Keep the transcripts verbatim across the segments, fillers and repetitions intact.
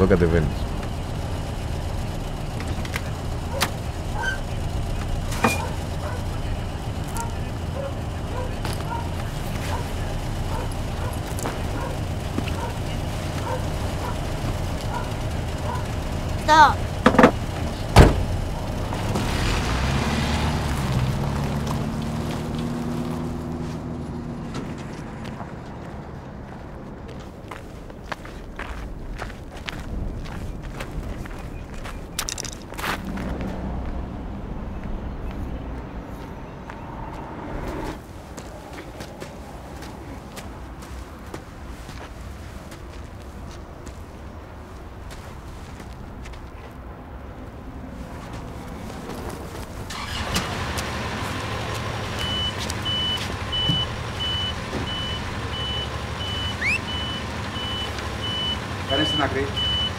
εδώ κατεβαίνεις. Εδώ. Κάνε στην άκρη.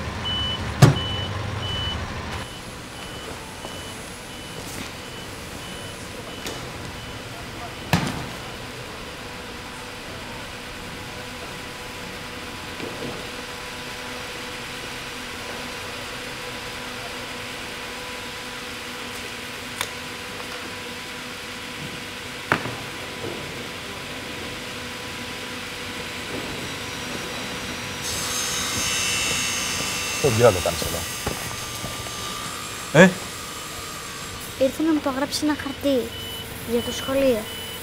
Το διάλογο κάνεις εδώ. Ε? Ήρθε να μου το γράψει ένα χαρτί για το σχολείο.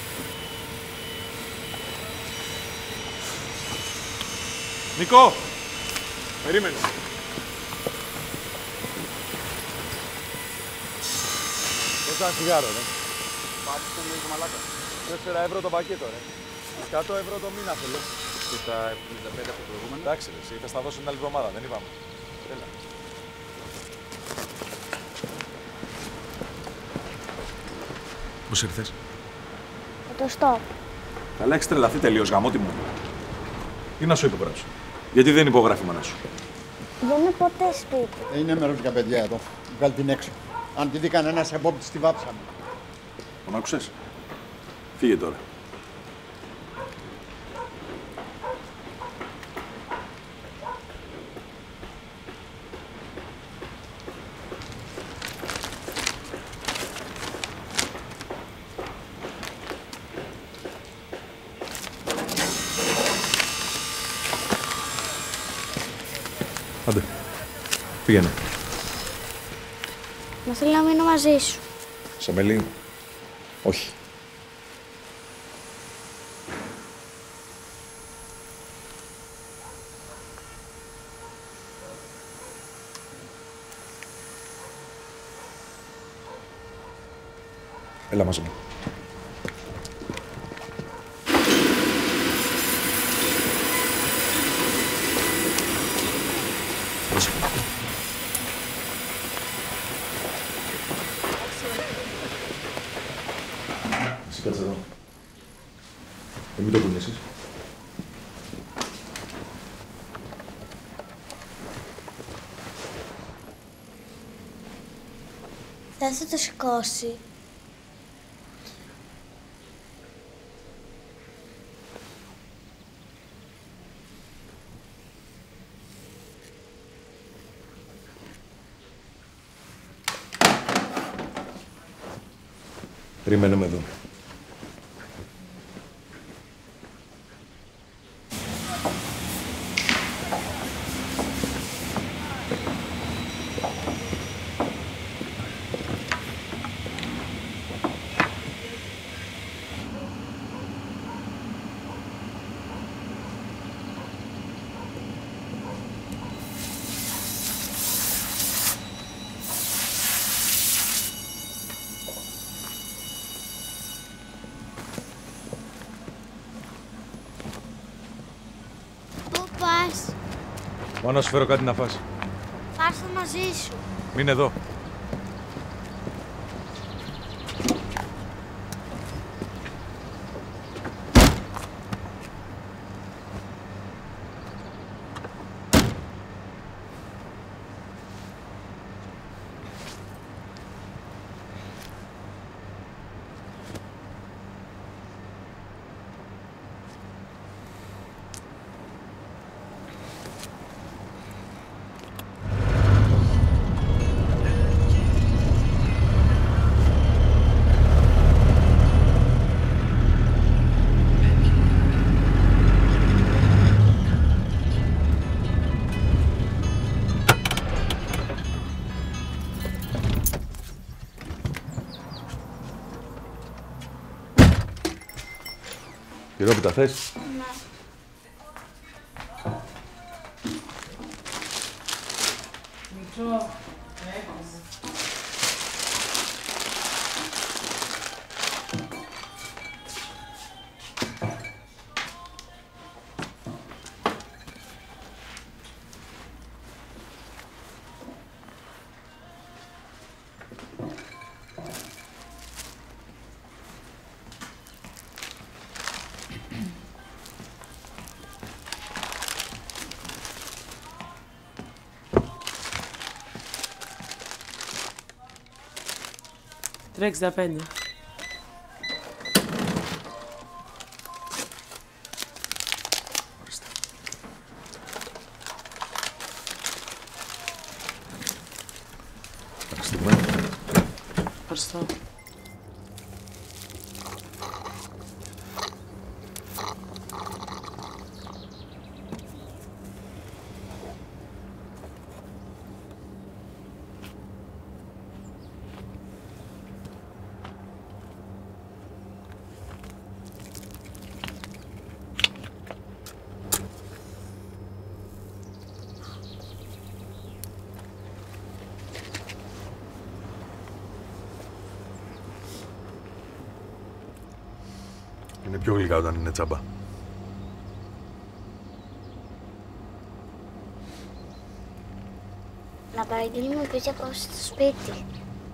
Νικό! Περίμενε. Δώσε ένα τσιγάρο, ρε. Πάτησε τον λίγο μαλάκα. Τέσσερα ευρώ το πακέτο, ρε. εκατό ευρώ το μήνα θέλω. Και τα εβδομήντα πέντε από το προηγούμενο. Εντάξει, ρε, εσύ θα στα δώσω την άλλη εβδομάδα, δεν είπαμε. Έλα. Πώς ήρθες? Με το στόπ. Καλά, έχεις τρελαθεί τελείως, γαμώτη μου. Τι να σου υπογράψω? Γιατί δεν υπογράφει η μάνα σου? Δεν είναι ποτέ σπίτι. Δεν είναι μερούδια παιδιά εδώ. Βγάλει την έξω. Αν τη δει κανένας επόπτης τη βάψαμε. Τον άκουσες? Φύγε τώρα. Άντε, πήγαινε. Μα θέλω να μείνω μαζί σου. Σεμελή, όχι. Έλα μαζί μου. Εσύ κάτσε εδώ. Ε, μην το κουνήσεις. Δεν θα το σηκώσει. Περιμένω με εδώ. Μόνο να σου φέρω κάτι να φας. Θα έρθω μαζί σου. Μείνε εδώ. Τυρόπιτα θες? Ναι. Μητσό. εξήντα πέντε. Ορίστε. Ευχαριστούμε. Ευχαριστώ. Είναι πιο γλυκά όταν είναι τσάμπα. Να παραγγείλουμε πίτσα από στο σπίτι.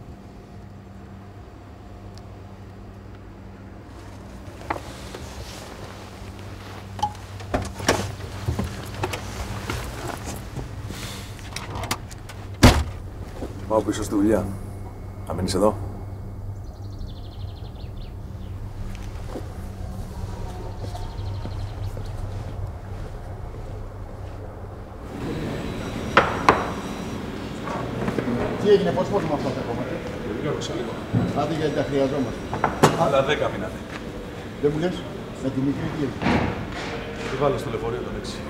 Πάω πίσω στη δουλειά. Θα μείνεις εδώ? Τι έγινε, πώς μπορούμε αυτά τα κόμματα? Λίγο, σε λίγο. Άντε γιατί τα χρειαζόμαστε. Άλλα δέκα μείνανε. Δεν μου λες, με τη μικρή τι έγινε? Τι βάλω στο λεωφορείο τον έξι.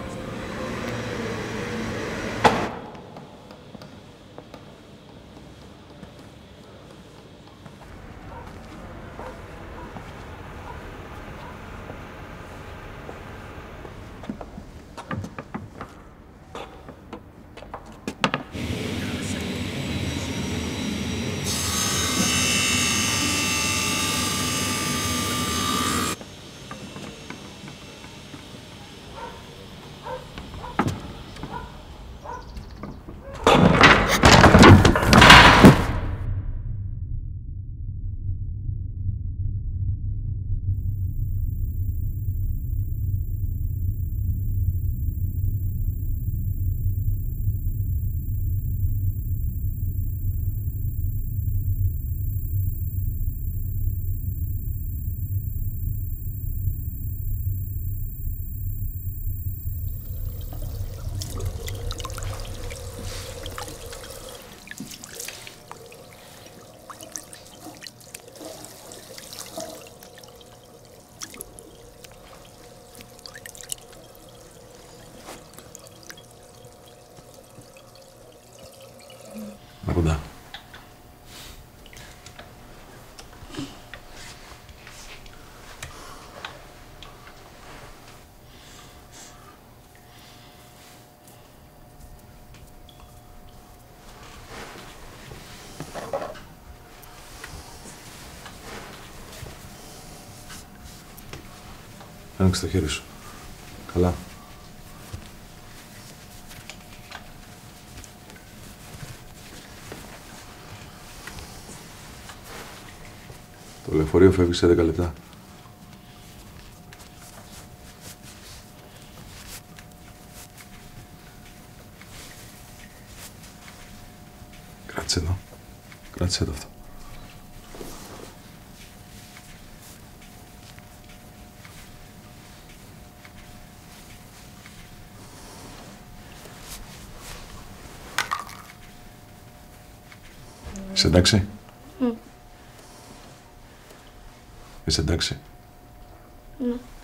Να κοντά. Άνοιξε το χέρι σου. Καλά. Το λεωφορείο φεύγει σε δέκα λεπτά. Κράτησε εδώ. Κράτησε εδώ αυτό. Είσαι εντάξει? Mm. Είσαι εντάξει? Ναι.